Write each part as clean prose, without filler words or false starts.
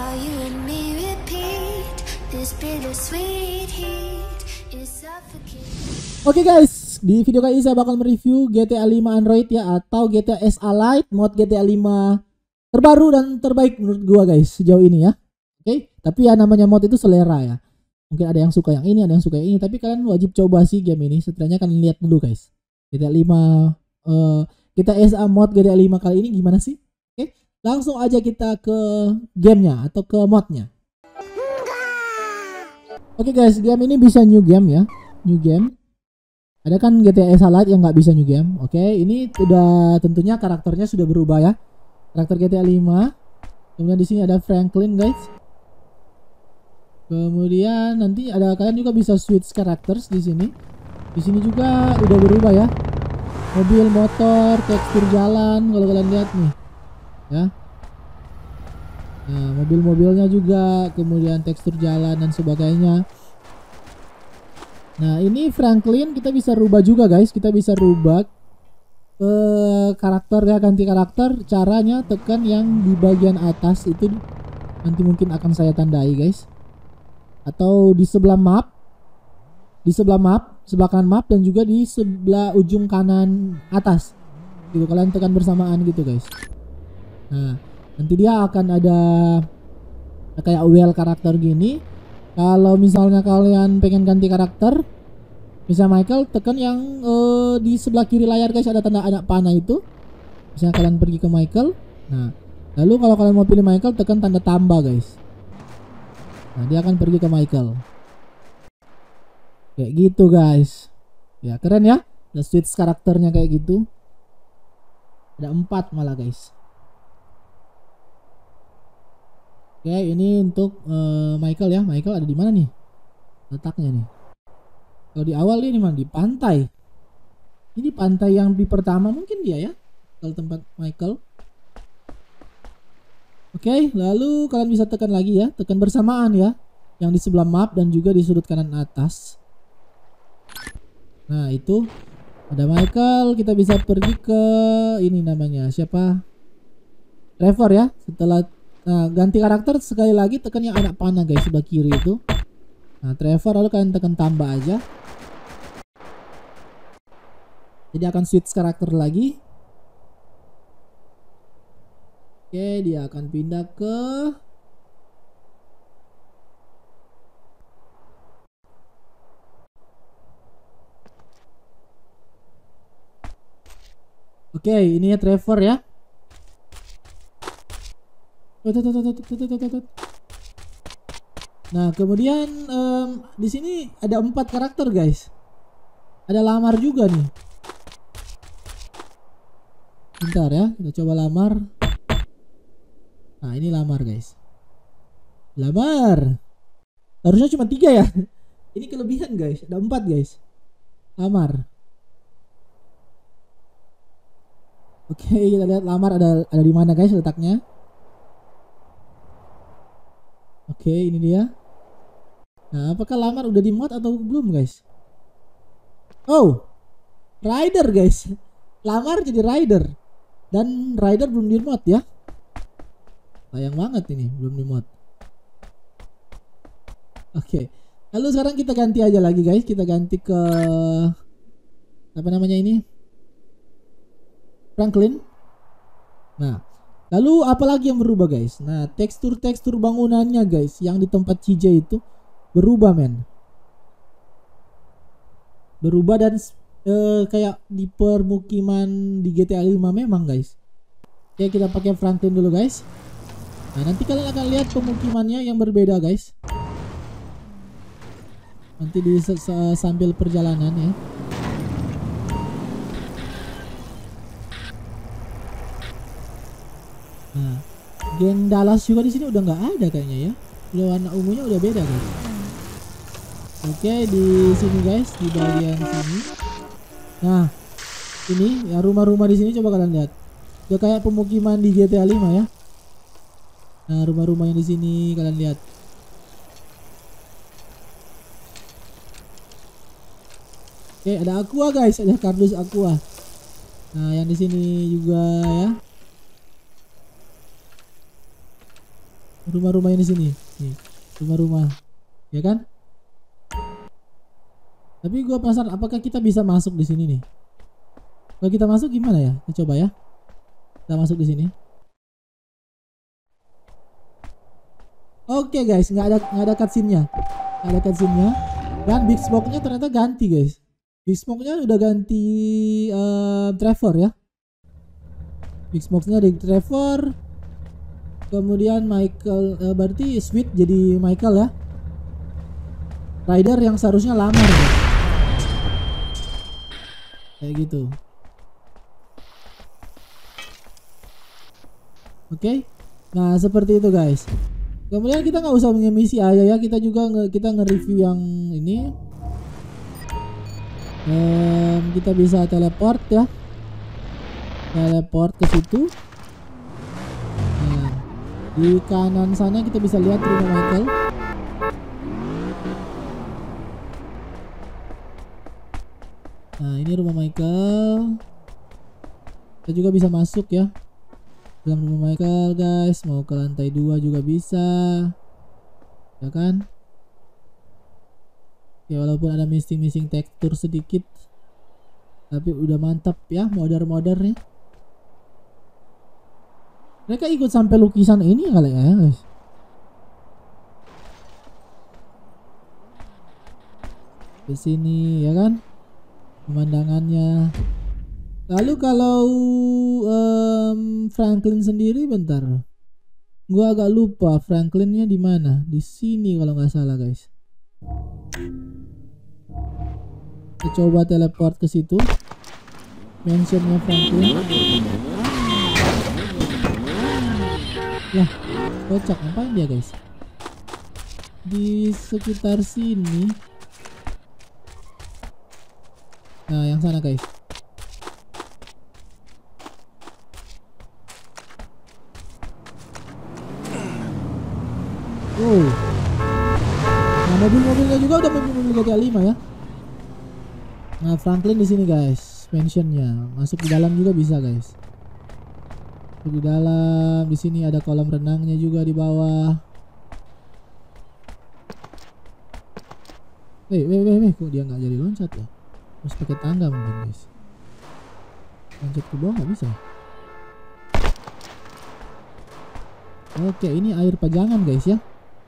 while you and me repeat this bittersweet heat is suffocating. Oke guys, di video kali ini saya bakal mereview GTA 5 Android ya, atau GTA SA Lite, mod GTA 5 terbaru dan terbaik menurut gua guys sejauh ini ya. Oke, tapi ya namanya mod itu selera ya. Mungkin ada yang suka yang ini, ada yang suka yang ini, tapi kalian wajib coba sih game ini. Setidaknya kalian lihat dulu guys. GTA 5 GTA SA mod GTA 5 kali ini gimana sih? Oke, langsung aja kita ke gamenya atau ke modnya. Oke guys, game ini bisa new game ya, new game. Ada kan GTA SA Lite yang nggak bisa new game. Oke, ini udah tentunya karakternya sudah berubah ya. Karakter GTA 5. Kemudian di sini ada Franklin guys. Kemudian nanti ada kalian juga bisa switch characters di sini. Di sini juga udah berubah ya. Mobil, motor, tekstur jalan kalau kalian lihat nih. Ya. Nah, mobil-mobilnya juga, kemudian tekstur jalan dan sebagainya. Nah, ini Franklin kita bisa rubah juga guys. Kita bisa rubah karakter ya, ganti karakter. Caranya tekan yang di bagian atas itu, nanti mungkin akan saya tandai guys. Atau di sebelah map, sebelah kanan map, dan juga di sebelah ujung kanan atas gitu, kalian tekan bersamaan gitu guys. Nah, nanti dia akan ada kayak wheel karakter gini. Kalau misalnya kalian pengen ganti karakter, misalnya Michael, tekan yang di sebelah kiri layar guys, ada tanda anak panah itu. Misalnya kalian pergi ke Michael, nah lalu kalau kalian mau pilih Michael, tekan tanda tambah guys. Nah, dia akan pergi ke Michael. Kayak gitu guys. Ya keren ya. Ada switch karakternya kayak gitu. Ada 4 malah guys. Oke, ini untuk Michael ya. Michael ada di mana nih letaknya nih? Kalau di awal ini mana? Di pantai. Ini pantai yang di pertama mungkin dia ya. Kalau tempat Michael. Oke, lalu kalian bisa tekan lagi ya. Tekan bersamaan ya. Yang di sebelah map dan juga di sudut kanan atas. Nah, itu ada Michael. Kita bisa pergi ke ini namanya siapa? Trevor ya. Setelah ganti karakter sekali lagi, tekan yang anak panah guys sebelah kiri itu. Nah, Trevor, lalu kalian tekan tambah aja. Jadi akan switch karakter lagi. Oke, dia akan pindah ke Oke, ini ya Trevor ya. Nah, kemudian di sini ada 4 karakter guys. Ada Lamar juga nih. Bentar ya, kita coba Lamar. Nah, ini Lamar guys. Lamar. Harusnya cuma 3 ya. Ini kelebihan guys. Ada 4 guys. Lamar. Oke, kita lihat Lamar ada di mana guys letaknya. Oke, ini dia. Nah, apakah Lamar udah di mod atau belum guys? Oh, Rider guys. Lamar jadi Rider. Dan Rider belum di mod ya. Sayang banget ini belum di mod. Oke. Lalu sekarang kita ganti aja lagi guys. Kita ganti ke apa namanya ini? Franklin. Nah, lalu apa lagi yang berubah guys? Nah, tekstur bangunannya guys, yang di tempat CJ itu berubah men. Berubah dan kayak di permukiman di GTA 5 memang guys. Oke, kita pakai Franklin dulu guys. Nah, nanti kalian akan lihat pemukimannya yang berbeda guys. Nanti di sambil perjalanan ya. Nah, geng Dallas juga di sini udah nggak ada kayaknya ya. Warna ungunya udah beda guys. Oke, di sini guys, di bagian sini. Nah, ini ya rumah-rumah di sini coba kalian lihat. Udah kayak pemukiman di GTA 5 ya. Nah, rumah-rumah yang di sini kalian lihat. Oke, ada Aqua guys, ada kardus Aqua. Nah, yang di sini juga ya. Rumah-rumah ini sini. Nih, rumah-rumah. Ya kan? Tapi gua penasaran apakah kita bisa masuk di sini nih? Kalau kita masuk gimana ya? Kita coba ya. Kita masuk di sini. Oke guys, nggak ada cutscene-nya. Nggak ada cutscene-nya. Dan big smoke-nya ternyata ganti guys. Big smoke-nya udah ganti Trevor ya. Big smoke-nya dari Trevor. Kemudian Michael, berarti Sweet jadi Michael ya. Ryder yang seharusnya lamar ya. Kayak gitu. Oke. Nah seperti itu guys. Kemudian kita nggak usah punya misi aja ya, kita juga kita nge-review yang ini. Kita bisa teleport ya, teleport ke situ. Nah, di kanan sana kita bisa lihat rumah Michael. Nah ini rumah Michael. Kita juga bisa masuk ya dalam rumah Michael guys, mau ke lantai 2 juga bisa ya kan. Ya walaupun ada missing tekstur sedikit, tapi udah mantap ya modder-moddernya. Mereka ikut sampai lukisan ini kali ya guys. Di sini ya kan pemandangannya. Lalu kalau Franklin sendiri, bentar, gua agak lupa Franklinnya di mana. Di sini kalau nggak salah guys. Kita coba teleport ke situ. Mansionnya Franklin. Lah, kocak, ngapain dia guys? Di sekitar sini. Nah, yang sana guys. Oh. Nah, mobil-mobilnya juga udah mobil GTA 5 ya. Nah, Franklin di sini guys, mansionnya. Masuk di dalam juga bisa guys. Masuk di dalam, di sini ada kolam renangnya juga di bawah. Kok dia nggak jadi loncat ya? Harus pakai tangga mungkin guys. Loncat ke bawah nggak bisa. Oke, ini air pajangan guys ya.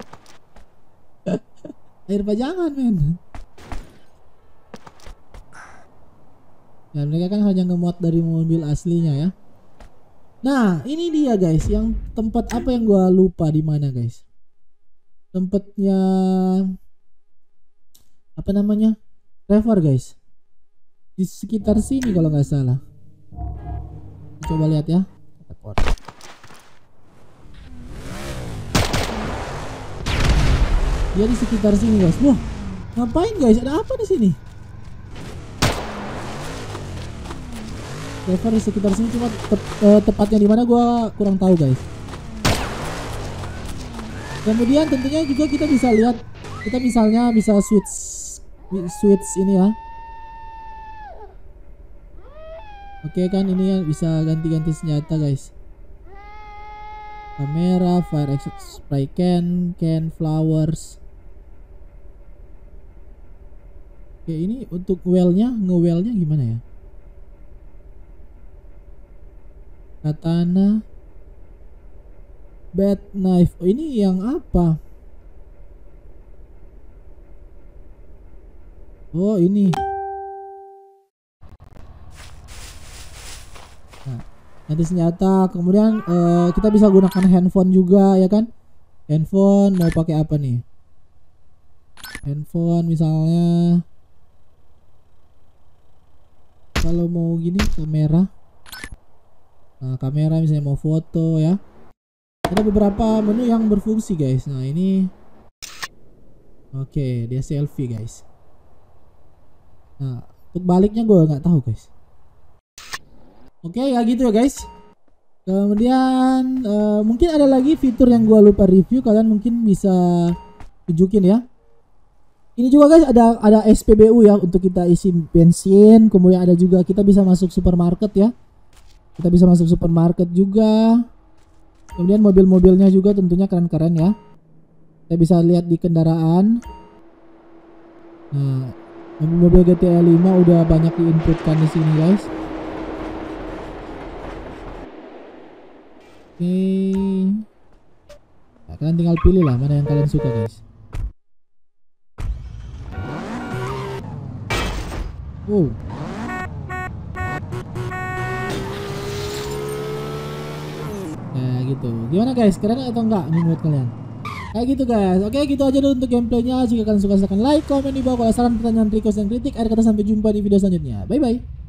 Air pajangan men. Ya mereka kan hanya ngemod dari mobil aslinya ya. Nah ini dia guys, yang tempat apa yang gua lupa di mana guys. Tempatnya apa namanya, Trevor guys, di sekitar sini kalau nggak salah. Coba lihat ya. Trevor. Dia di sekitar sini guys. Wah, ngapain guys? Ada apa di sini? Trevor di sekitar sini, cuma tepatnya di mana gua kurang tahu guys. Kemudian tentunya juga kita bisa lihat, kita misalnya bisa switch ini ya. Oke kan, ini yang bisa ganti-ganti senjata guys. Kamera, fire exit spray can flowers. Oke, ini untuk nge-wellnya gimana ya? Katana, bat knife. Oh, ini yang apa? Oh ini. Nah, nanti senjata. Kemudian kita bisa gunakan handphone juga ya kan? Handphone mau pakai apa nih? Handphone misalnya. Kalau mau gini kamera. Nah, kamera misalnya mau foto ya. Ada beberapa menu yang berfungsi guys. Nah, ini oke, dia selfie guys. Nah, untuk baliknya gue nggak tahu guys. Oke, ya gitu ya guys. Kemudian mungkin ada lagi fitur yang gue lupa review, kalian mungkin bisa tunjukin ya. Ini juga guys ada SPBU ya untuk kita isi bensin. Kemudian ada juga kita bisa masuk supermarket ya. Kita bisa masuk supermarket juga. Kemudian mobil-mobilnya juga tentunya keren-keren ya. Kita bisa lihat di kendaraan. Nah, mobil-mobil GTA 5 udah banyak diinputkan di sini guys. Oke. Nah, kalian tinggal pilih lah mana yang kalian suka guys. Wow. Nah gitu. Gimana guys? Keren atau enggak menurut kalian? Kayak gitu guys. Oke, gitu aja dulu untuk gameplaynya. Jika kalian suka silahkan like, komen di bawah. Kalau saran, pertanyaan, request, dan kritik, akhir kata sampai jumpa di video selanjutnya. Bye bye.